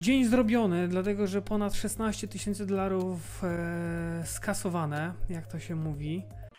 Dzień zrobiony, dlatego że ponad 16 tysięcy dolarów skasowane, jak to się mówi.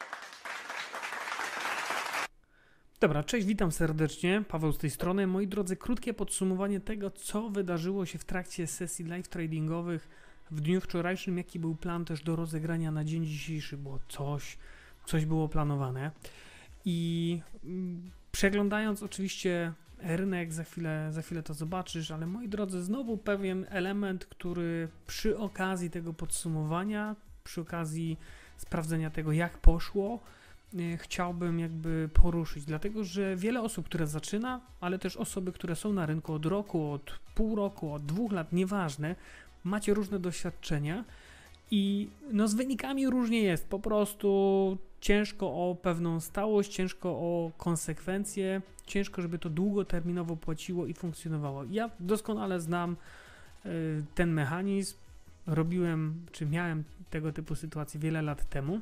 Dobra, cześć, witam serdecznie, Paweł z tej strony. Moi drodzy, krótkie podsumowanie tego, co wydarzyło się w trakcie sesji live tradingowych w dniu wczorajszym, jaki był plan też do rozegrania na dzień dzisiejszy, bo coś było planowane. I przeglądając oczywiście rynek, za chwilę to zobaczysz, ale moi drodzy, znowu pewien element, który przy okazji tego podsumowania, przy okazji sprawdzenia tego, jak poszło, chciałbym jakby poruszyć, dlatego że wiele osób, które zaczyna, ale też osoby, które są na rynku od roku, od pół roku, od 2 lat, nieważne, macie różne doświadczenia i no z wynikami różnie jest, po prostu ciężko o pewną stałość, ciężko o konsekwencje, ciężko, żeby to długoterminowo płaciło i funkcjonowało. Ja doskonale znam ten mechanizm, miałem tego typu sytuacje wiele lat temu,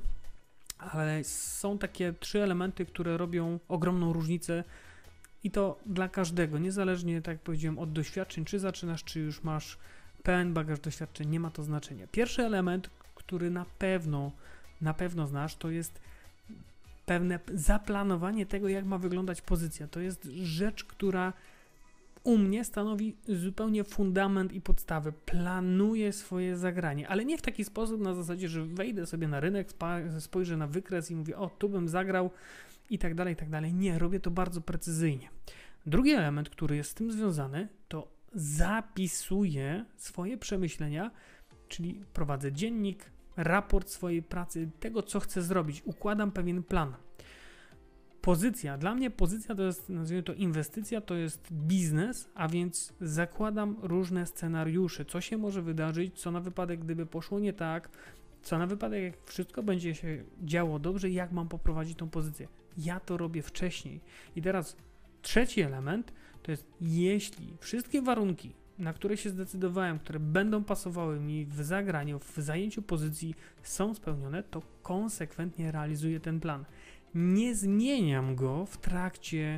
ale są takie 3 elementy, które robią ogromną różnicę i to dla każdego, niezależnie, tak jak powiedziałem, od doświadczeń, czy zaczynasz, czy już masz pełen bagaż doświadczeń, nie ma to znaczenia. Pierwszy element, który na pewno znasz, to jest pewne zaplanowanie tego, jak ma wyglądać pozycja. To jest rzecz, która u mnie stanowi zupełnie fundament i podstawę. Planuję swoje zagranie, ale nie w taki sposób na zasadzie, że wejdę sobie na rynek, spojrzę na wykres i mówię, o, tu bym zagrał i tak dalej, i tak dalej. Nie, robię to bardzo precyzyjnie. Drugi element, który jest z tym związany, to zapisuję swoje przemyślenia, czyli prowadzę dziennik, raport swojej pracy, tego, co chcę zrobić. Układam pewien plan. Pozycja. Dla mnie pozycja to jest, nazwijmy to, inwestycja, to jest biznes, a więc zakładam różne scenariusze, co się może wydarzyć, co na wypadek, gdyby poszło nie tak, co na wypadek, jak wszystko będzie się działo dobrze, jak mam poprowadzić tą pozycję. Ja to robię wcześniej. I teraz trzeci element to jest, jeśli wszystkie warunki, na które się zdecydowałem, które będą pasowały mi w zagraniu, w zajęciu pozycji są spełnione, to konsekwentnie realizuję ten plan. Nie zmieniam go w trakcie,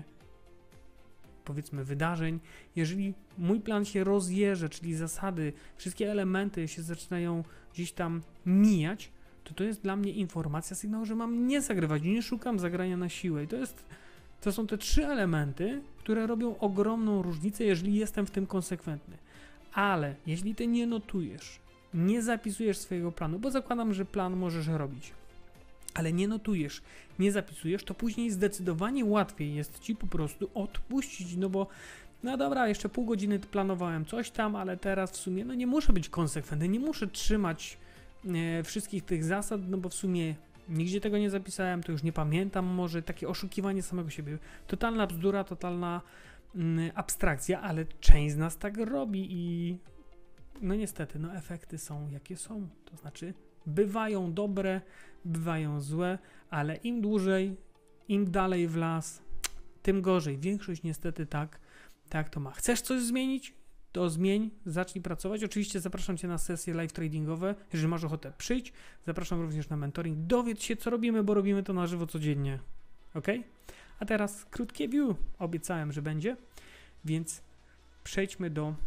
powiedzmy, wydarzeń. Jeżeli mój plan się rozjeżdża, czyli zasady, wszystkie elementy się zaczynają gdzieś tam mijać, to jest dla mnie informacja, sygnał, że mam nie zagrywać, nie szukam zagrania na siłę. I to są te 3 elementy, które robią ogromną różnicę, jeżeli jestem w tym konsekwentny. Ale jeśli ty nie notujesz, nie zapisujesz swojego planu, bo zakładam, że plan możesz robić, ale nie notujesz, nie zapisujesz, to później zdecydowanie łatwiej jest ci po prostu odpuścić, no bo no dobra, jeszcze pół godziny planowałem coś tam, ale teraz w sumie no nie muszę być konsekwentny, nie muszę trzymać wszystkich tych zasad, no bo w sumie nigdzie tego nie zapisałem, to już nie pamiętam, może takie oszukiwanie samego siebie. Totalna bzdura, totalna abstrakcja, ale część z nas tak robi i no niestety, no efekty są jakie są. To znaczy bywają dobre, bywają złe, ale im dłużej, im dalej w las, tym gorzej. Większość niestety tak to ma. Chcesz coś zmienić? To zmień, zacznij pracować. Oczywiście zapraszam Cię na sesje live tradingowe. Jeżeli masz ochotę, przyjdź. Zapraszam również na mentoring. Dowiedz się, co robimy, bo robimy to na żywo codziennie. Ok? A teraz krótkie view. Obiecałem, że będzie. Więc przejdźmy do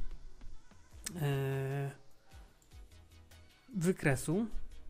wykresu.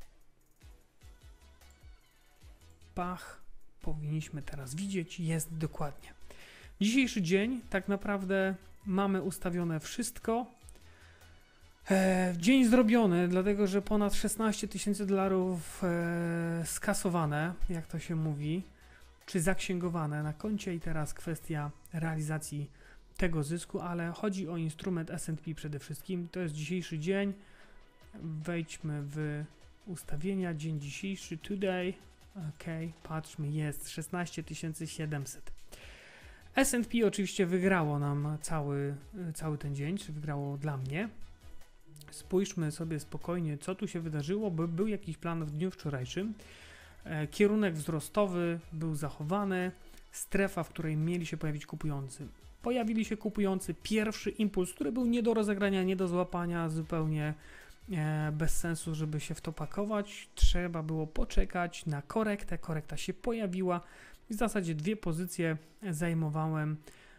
Pach. Powinniśmy teraz widzieć. Jest dokładnie. Dzisiejszy dzień tak naprawdę mamy ustawione wszystko. Dzień zrobiony, dlatego że ponad 16 tysięcy dolarów skasowane, jak to się mówi, czy zaksięgowane na koncie i teraz kwestia realizacji tego zysku, ale chodzi o instrument S&P przede wszystkim. To jest dzisiejszy dzień. Wejdźmy w ustawienia. Dzień dzisiejszy, today. Ok, patrzmy, jest 16 700. S&P oczywiście wygrało nam cały ten dzień, czy wygrało dla mnie. Spójrzmy sobie spokojnie, co tu się wydarzyło, bo był jakiś plan w dniu wczorajszym. Kierunek wzrostowy był zachowany, strefa, w której mieli się pojawić kupujący. Pojawili się kupujący, pierwszy impuls, który był nie do rozegrania, nie do złapania, zupełnie bez sensu, żeby się w to pakować. Trzeba było poczekać na korektę, korekta się pojawiła. W zasadzie 2 pozycje zajmowałem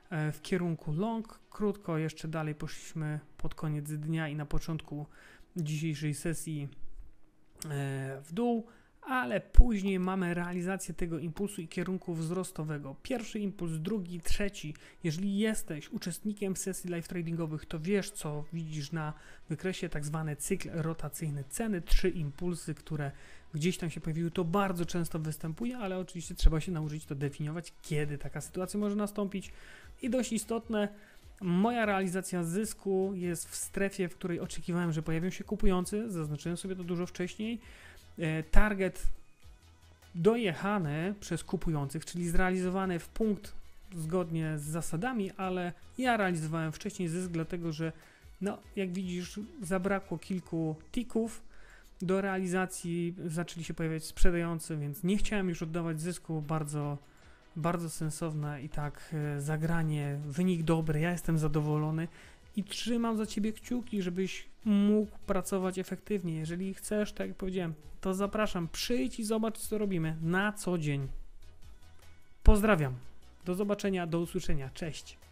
w kierunku long. Krótko jeszcze dalej poszliśmy pod koniec dnia i na początku dzisiejszej sesji w dół, ale później mamy realizację tego impulsu i kierunku wzrostowego. Pierwszy impuls, drugi, trzeci. Jeżeli jesteś uczestnikiem sesji live tradingowych, to wiesz, co widzisz na wykresie, tak zwany cykl rotacyjny ceny. 3 impulsy, które gdzieś tam się pojawiły, to bardzo często występuje, ale oczywiście trzeba się nauczyć to definiować, kiedy taka sytuacja może nastąpić. I dość istotne, moja realizacja zysku jest w strefie, w której oczekiwałem, że pojawią się kupujący, zaznaczyłem sobie to dużo wcześniej. Target dojechany przez kupujących, czyli zrealizowany w punkt zgodnie z zasadami, ale ja realizowałem wcześniej zysk, dlatego że no, jak widzisz, zabrakło kilku tików do realizacji, zaczęli się pojawiać sprzedający, więc nie chciałem już oddawać zysku, bardzo sensowne i tak zagranie, wynik dobry, ja jestem zadowolony i trzymam za Ciebie kciuki, żebyś mógł pracować efektywnie. Jeżeli chcesz, tak jak powiedziałem, to zapraszam, przyjdź i zobacz, co robimy na co dzień. Pozdrawiam, do zobaczenia, do usłyszenia, cześć.